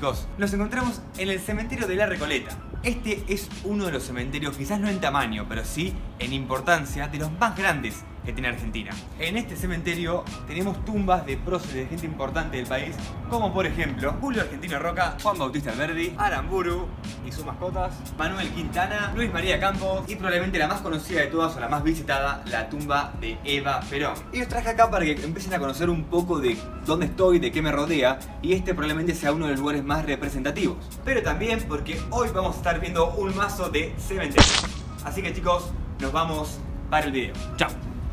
chicos, nos encontramos en el cementerio de la Recoleta. Este es uno de los cementerios, quizás no en tamaño, pero sí en importancia, de los más grandes que tiene Argentina. En este cementerio tenemos tumbas de próceres de gente importante del país, como por ejemplo Julio Argentino Roca, Juan Bautista Alberdi, Aramburu y sus mascotas, Manuel Quintana, Luis María Campos y probablemente la más conocida de todas o la más visitada, la tumba de Eva Perón. Y os traje acá para que empiecen a conocer un poco de dónde estoy, de qué me rodea, y este probablemente sea uno de los lugares más representativos. Pero también porque hoy vamos a estar viendo un mazo de cementerio. Así que chicos, nos vamos para el video. ¡Chao!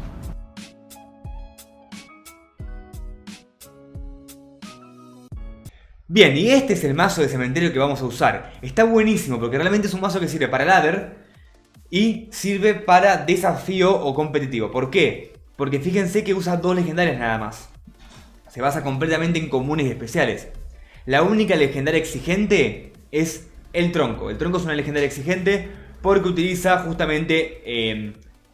Bien, y este es el mazo de cementerio que vamos a usar. Está buenísimo porque realmente es un mazo que sirve para ladder y sirve para desafío o competitivo. ¿Por qué? Porque fíjense que usa dos legendarias nada más. Se basa completamente en comunes y especiales. La única legendaria exigente es el tronco. El tronco es una legendaria exigente porque utiliza justamente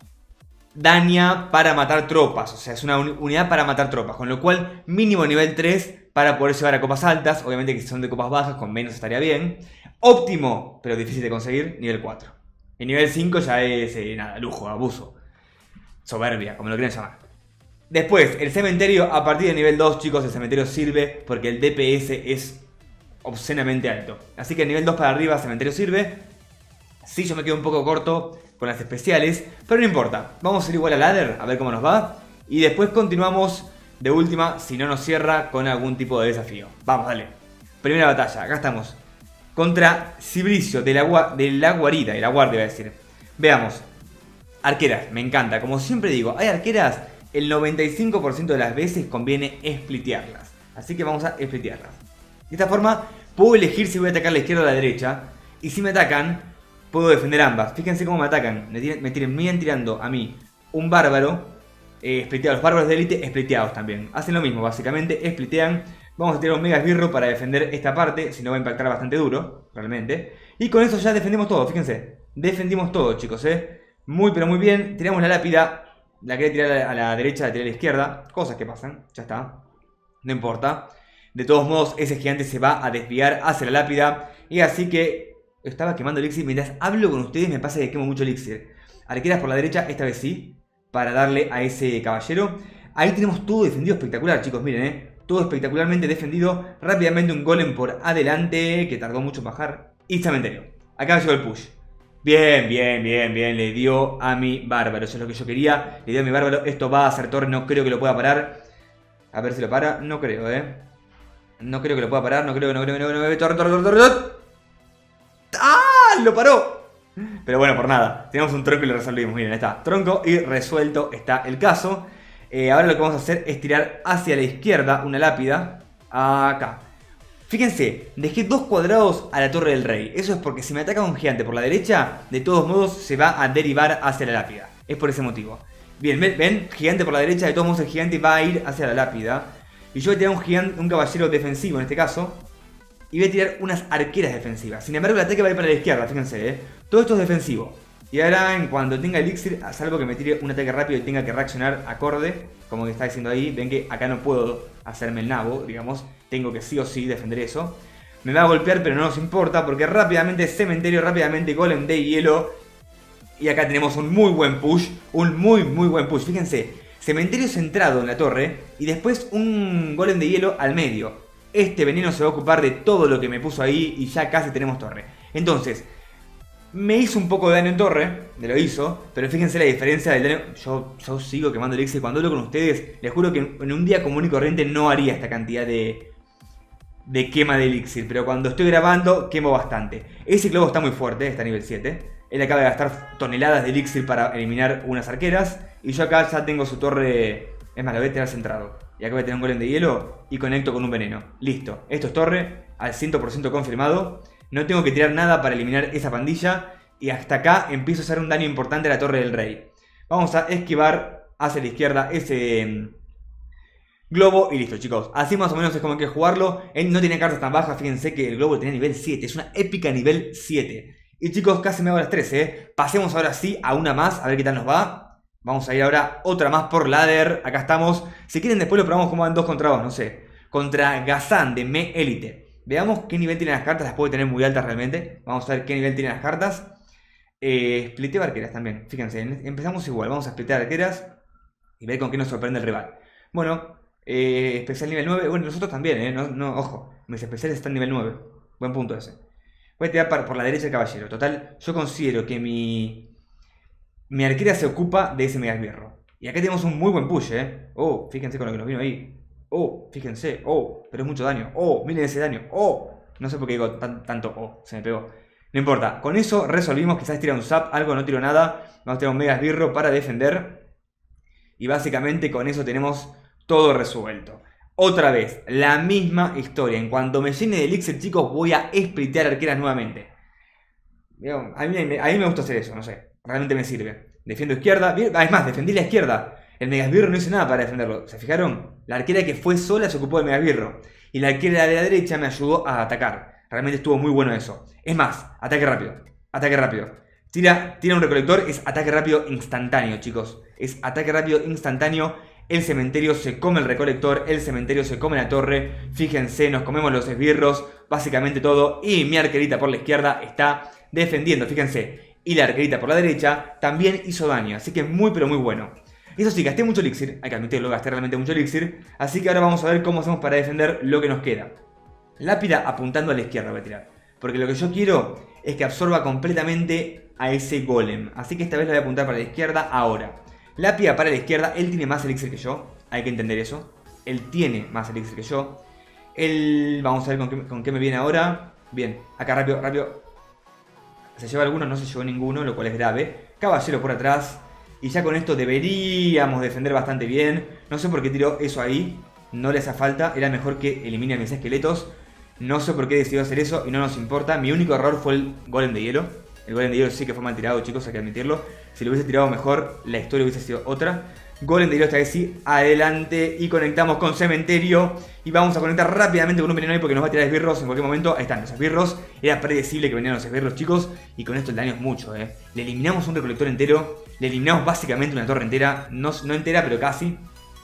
daña para matar tropas. O sea, es una unidad para matar tropas. Con lo cual, mínimo nivel 3 para poder llevar a copas altas. Obviamente que si son de copas bajas, con menos estaría bien. Óptimo, pero difícil de conseguir, nivel 4. Y nivel 5 ya es, nada, lujo, abuso. Soberbia, como lo quieran llamar. Después, el cementerio a partir de nivel 2, chicos, el cementerio sirve porque el DPS es obscenamente alto. Así que el nivel 2 para arriba, el cementerio sirve. Sí, yo me quedo un poco corto con las especiales, pero no importa. Vamos a ir igual a ladder, a ver cómo nos va. Y después continuamos de última, si no nos cierra, con algún tipo de desafío. Vamos, dale. Primera batalla, acá estamos. Contra Cibricio, de la guarida, de la guardia, voy a decir. Veamos. Arqueras, me encanta. Como siempre digo, hay arqueras, el 95% de las veces conviene splitearlas. Así que vamos a splitearlas. De esta forma, puedo elegir si voy a atacar a la izquierda o a la derecha. Y si me atacan, puedo defender ambas. Fíjense cómo me atacan. Me vienen tirando a mí un bárbaro. Spliteados, los bárbaros de élite spliteados también. Hacen lo mismo, básicamente, splitean. Vamos a tirar un mega esbirro para defender esta parte. Si no va a impactar bastante duro, realmente. Y con eso ya defendimos todo, fíjense. Defendimos todo, chicos, muy pero muy bien. Tiramos la lápida. La quería tirar a la derecha, la tiré a la izquierda. Cosas que pasan, ya está. No importa. De todos modos, ese gigante se va a desviar hacia la lápida. Y así que estaba quemando elixir. Mientras hablo con ustedes me pasa que quemo mucho elixir. Arqueras por la derecha, esta vez sí, para darle a ese caballero. Ahí tenemos todo defendido espectacular, chicos, miren, todo espectacularmente defendido. Rápidamente un golem por adelante, que tardó mucho en bajar. Y cementerio. Acá llegó el push. Bien, bien, bien, bien. Le dio a mi bárbaro, eso es lo que yo quería. Le dio a mi bárbaro, esto va a hacer torre, no creo que lo pueda parar. A ver si lo para, no creo, no creo que lo pueda parar, no creo. Torre. ¡Ah! ¡Lo paró! Pero bueno, por nada. Tenemos un tronco y lo resolvimos. Miren, ahí está. Tronco y resuelto está el caso. Ahora lo que vamos a hacer es tirar hacia la izquierda una lápida. Acá. Fíjense, dejé 2 cuadrados a la torre del rey. Eso es porque si me ataca un gigante por la derecha, de todos modos se va a derivar hacia la lápida. Es por ese motivo. Bien, ven, gigante por la derecha, de todos modos el gigante va a ir hacia la lápida. Y yo voy a tirar un caballero defensivo en este caso. Y voy a tirar unas arqueras defensivas. Sin embargo, el ataque va a ir para la izquierda, fíjense, Todo esto es defensivo. Y ahora, en cuanto tenga elixir, salvo que me tire un ataque rápido y tenga que reaccionar acorde, como que está diciendo ahí, ven que acá no puedo hacerme el nabo, digamos. Tengo que sí o sí defender eso. Me va a golpear, pero no nos importa, porque rápidamente cementerio, rápidamente golem de hielo. Y acá tenemos un muy buen push, un muy buen push. Fíjense, cementerio centrado en la torre y después un golem de hielo al medio. Este veneno se va a ocupar de todo lo que me puso ahí y ya casi tenemos torre. Entonces, me hizo un poco de daño en torre, me lo hizo, pero fíjense la diferencia del daño. Yo sigo quemando elixir. Cuando hablo con ustedes, les juro que en un día común y corriente no haría esta cantidad de quema de elixir. Pero cuando estoy grabando, quemo bastante. Ese globo está muy fuerte, está a nivel 7. Él acaba de gastar toneladas de elixir para eliminar unas arqueras. Y yo acá ya tengo su torre. Es más, la voy a tirar centrado. Y acá voy a tener un golem de hielo y conecto con un veneno. Listo, esto es torre, al 100% confirmado. No tengo que tirar nada para eliminar esa pandilla. Y hasta acá empiezo a hacer un daño importante a la torre del rey. Vamos a esquivar hacia la izquierda ese globo y listo, chicos. Así más o menos es como hay que jugarlo. Él no tiene cartas tan bajas, fíjense que el globo tenía nivel 7. Es una épica nivel 7. Y chicos, casi me hago las 13, Pasemos ahora sí a una más, a ver qué tal nos va. Vamos a ir ahora otra más por ladder. Acá estamos. Si quieren después lo probamos como van 2 contra 2, no sé. Contra Gazan de Me Elite. Veamos qué nivel tienen las cartas. Las puede tener muy altas realmente. Vamos a ver qué nivel tienen las cartas. Spliteo arqueras también. Fíjense, empezamos igual. Vamos a splitear arqueras y ver con qué nos sorprende el rival. Bueno, especial nivel 9. Bueno, nosotros también, ojo. Mis especiales están nivel 9. Buen punto ese. Voy a tirar por la derecha el caballero. Total, yo considero que mi arquera se ocupa de ese megasbirro. Y acá tenemos un muy buen push, Oh, fíjense con lo que nos vino ahí. Oh, fíjense. Oh, pero es mucho daño. Oh, miren ese daño. Oh, no sé por qué digo tanto. Oh, se me pegó. No importa. Con eso resolvimos. Quizás tira un zap, algo, no tiro nada. Vamos a tirar un megasbirro para defender. Y básicamente con eso tenemos todo resuelto. Otra vez, la misma historia. En cuanto me llene de elixir, chicos, voy a splitear arqueras nuevamente. A mí me gusta hacer eso, no sé. Realmente me sirve. Defiendo izquierda. Es más, defendí la izquierda. El megasbirro no hice nada para defenderlo. ¿Se fijaron? La arquera que fue sola se ocupó del megasbirro. Y la arquera de la derecha me ayudó a atacar. Realmente estuvo muy bueno eso. Es más, ataque rápido. Ataque rápido. Tira un recolector, es ataque rápido instantáneo, chicos. Es ataque rápido instantáneo. El cementerio se come el recolector, el cementerio se come la torre. Fíjense, nos comemos los esbirros, básicamente todo. Y mi arquerita por la izquierda está defendiendo, fíjense. Y la arquerita por la derecha también hizo daño, así que muy pero muy bueno. Eso sí, gasté mucho elixir, hay que admitirlo, gasté realmente mucho elixir. Así que ahora vamos a ver cómo hacemos para defender lo que nos queda. Lápida apuntando a la izquierda voy a tirar, porque lo que yo quiero es que absorba completamente a ese golem. Así que esta vez lo voy a apuntar para la izquierda ahora. Lápida para la izquierda, él tiene más elixir que yo, hay que entender eso. Él tiene más elixir que yo. Vamos a ver con qué me viene ahora. Bien, acá rápido. Se lleva alguno, no se llevó ninguno, lo cual es grave. Caballero por atrás. Y ya con esto deberíamos defender bastante bien. No sé por qué tiró eso ahí. No le hace falta, era mejor que elimine a mis esqueletos. No sé por qué decidió hacer eso y no nos importa. Mi único error fue el golem de hielo. El golem de hielo sí que fue mal tirado, chicos, hay que admitirlo. Si lo hubiese tirado mejor, la historia hubiese sido otra. Golem de hielo esta vez sí, adelante. Y conectamos con cementerio. Y vamos a conectar rápidamente con un veneno porque nos va a tirar esbirros en cualquier momento. Ahí están los esbirros. Era predecible que venían los esbirros, chicos. Y con esto el daño es mucho, Le eliminamos un recolector entero. Le eliminamos básicamente una torre entera. No entera, pero casi.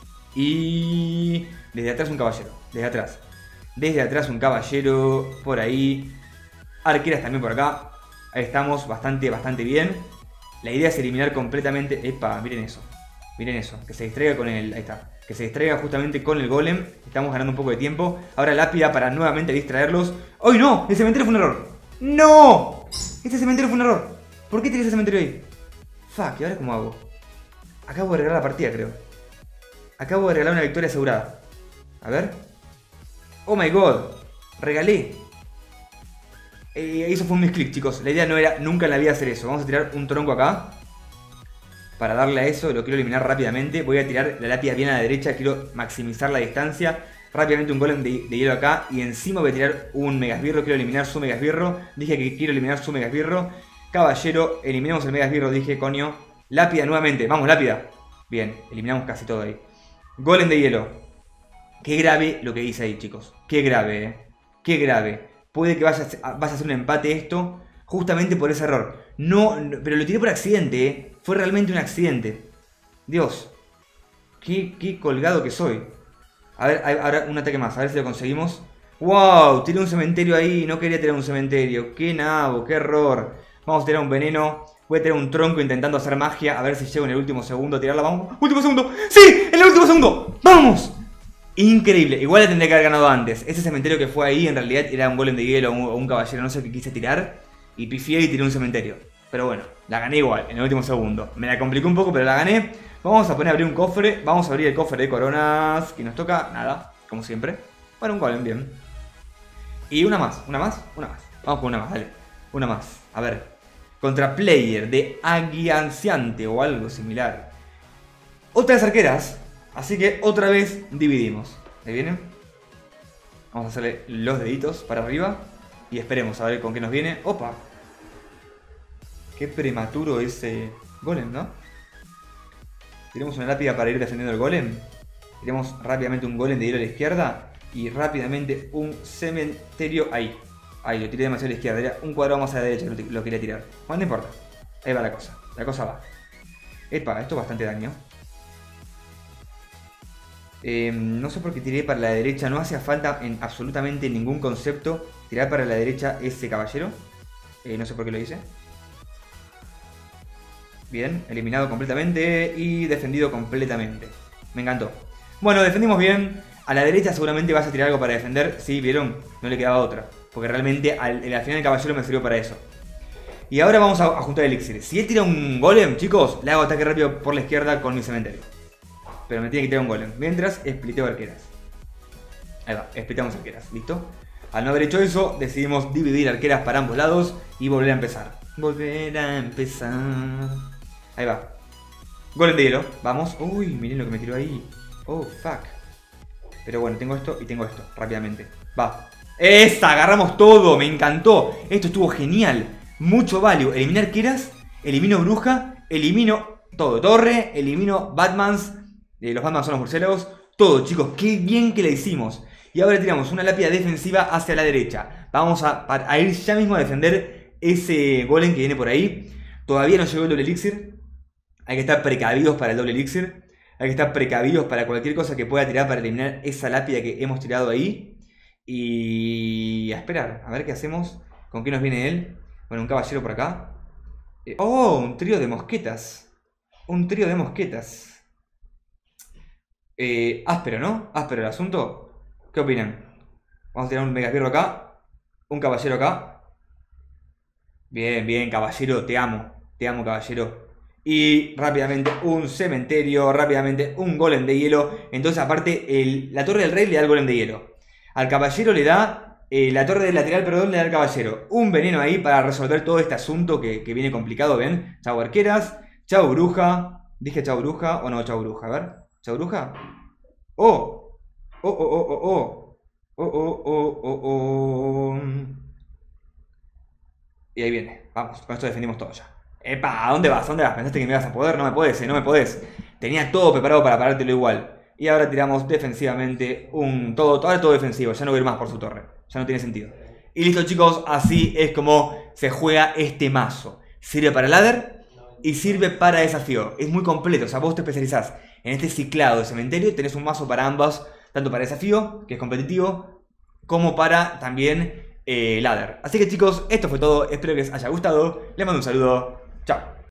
Y desde atrás un caballero. Desde atrás un caballero. Por ahí. Arqueras también por acá. Ahí estamos, bastante bien. La idea es eliminar completamente... Epa, miren eso. Miren eso, que se distraiga con el... Ahí está. Que se distraiga justamente con el golem. Estamos ganando un poco de tiempo. Ahora lápida para nuevamente distraerlos. ¡Ay, no! El cementerio fue un error. ¡No! Este cementerio fue un error. ¿Por qué tiré ese cementerio ahí? Fuck, ¿y ahora cómo hago? Acabo de regalar la partida, creo. Acabo de regalar una victoria asegurada. A ver. ¡Oh, my God! Regalé. Eso fue un misclick, chicos. La idea no era nunca en la vida hacer eso. Vamos a tirar un tronco acá. Para darle a eso, lo quiero eliminar rápidamente. Voy a tirar la lápida bien a la derecha. Quiero maximizar la distancia. Rápidamente un golem de hielo acá. Y encima voy a tirar un megasbirro. Quiero eliminar su megasbirro. Dije que quiero eliminar su megasbirro. Caballero, eliminemos el megasbirro. Dije, coño. Lápida nuevamente. Vamos, lápida. Bien, eliminamos casi todo ahí. Golem de hielo. Qué grave lo que hice ahí, chicos. Qué grave, Qué grave. Puede que vaya a hacer un empate esto. Justamente por ese error. No, pero lo tiré por accidente, Fue realmente un accidente. Dios. Qué colgado que soy. A ver, ahora un ataque más. A ver si lo conseguimos. ¡Wow! Tiré un cementerio ahí. No quería tirar un cementerio. ¡Qué nabo! ¡Qué error! Vamos a tirar un veneno. Voy a tirar un tronco intentando hacer magia. A ver si llego en el último segundo a tirarla. ¡Vamos! ¡Último segundo! ¡Sí! ¡En el último segundo! ¡Vamos! Increíble. Igual la tendría que haber ganado antes. Ese cementerio que fue ahí en realidad era un golem de hielo o un caballero. No sé qué quise tirar. Y pifié y tiré un cementerio. Pero bueno, la gané igual en el último segundo. Me la complicó un poco, pero la gané. Vamos a poner a abrir un cofre. Vamos a abrir el cofre de coronas. Que nos toca nada, como siempre. Bueno, un golem, bien. Y una más. Vamos con una más, dale. Una más. A ver. Contra player de aguianciante o algo similar. Otras arqueras. Así que otra vez dividimos. ¿Ahí vienen? Vamos a hacerle los deditos para arriba. Y esperemos a ver con qué nos viene. ¡Opa! Qué prematuro ese golem, ¿no? Tiremos una lápida para ir defendiendo el golem. Tiremos rápidamente un golem de hielo a la izquierda. Y rápidamente un cementerio ahí. Ahí, lo tiré demasiado a la izquierda. Era un cuadrado más a la derecha lo quería tirar. Bueno, no importa. Ahí va la cosa. La cosa va. Epa, esto es bastante daño. No sé por qué tiré para la derecha. No hacía falta en absolutamente ningún concepto tirar para la derecha ese caballero. No sé por qué lo hice. Bien, eliminado completamente y defendido completamente. Me encantó. Bueno, defendimos bien. A la derecha seguramente vas a tirar algo para defender. Sí, vieron, no le quedaba otra. Porque realmente al final el caballero me sirvió para eso. Y ahora vamos a juntar elixir. Si él tira un golem, chicos, le hago ataque rápido por la izquierda con mi cementerio. Pero me tiene que tirar un golem. Mientras, spliteo arqueras. Ahí va, spliteamos arqueras, ¿listo? Al no haber hecho eso, decidimos dividir arqueras para ambos lados y volver a empezar. Volver a empezar. Ahí va. Golem de hielo, vamos. Uy, miren lo que me tiró ahí. Oh, fuck. Pero bueno, tengo esto y tengo esto, rápidamente. Va. ¡Esa! Agarramos todo, me encantó. Esto estuvo genial. Mucho value. Elimino arqueras, elimino bruja, elimino todo. Torre, elimino Batmans. Los Batmans son los murciélagos. Todo, chicos, qué bien que la hicimos. Y ahora tiramos una lápida defensiva hacia la derecha. Vamos a ir ya mismo a defender ese golem que viene por ahí. Todavía no llegó el doble elixir. Hay que estar precavidos para el doble elixir. Hay que estar precavidos para cualquier cosa que pueda tirar para eliminar esa lápida que hemos tirado ahí. Y a esperar, a ver qué hacemos. ¿Con qué nos viene él? Bueno, un caballero por acá. ¡Oh! Un trío de mosquetas. Un trío de mosquetas. Áspero, ¿no? Áspero el asunto. ¿Qué opinan? Vamos a tirar un megasbirro acá. Un caballero acá. Bien, bien, caballero. Te amo, caballero. Y rápidamente un cementerio. Rápidamente un golem de hielo. Entonces aparte la torre del rey le da el golem de hielo. Al caballero le da... la torre del lateral, perdón, le da al caballero. Un veneno ahí para resolver todo este asunto que viene complicado, ¿ven? Chau arqueras. Chau bruja. ¿Dije chau bruja o no chau bruja? A ver. ¿Chau bruja? ¡Oh! ¡Oh, oh, oh, oh, oh! ¡Oh, oh, oh, oh, oh! Y ahí viene. Vamos, con esto defendimos todo ya. ¡Epa! ¿A dónde vas? ¿A dónde vas? ¿Pensaste que me ibas a poder? No me podés, no me podés. Tenía todo preparado para parártelo igual. Y ahora tiramos defensivamente ahora todo defensivo. Ya no voy a ir más por su torre. Ya no tiene sentido. Y listo, chicos. Así es como se juega este mazo. Sirve para ladder y sirve para desafío. Es muy completo. O sea, vos te especializás en este ciclado de cementerio y tenés un mazo para ambas. Tanto para desafío, que es competitivo, como para también ladder. Así que, chicos, esto fue todo. Espero que les haya gustado. Les mando un saludo. Chao.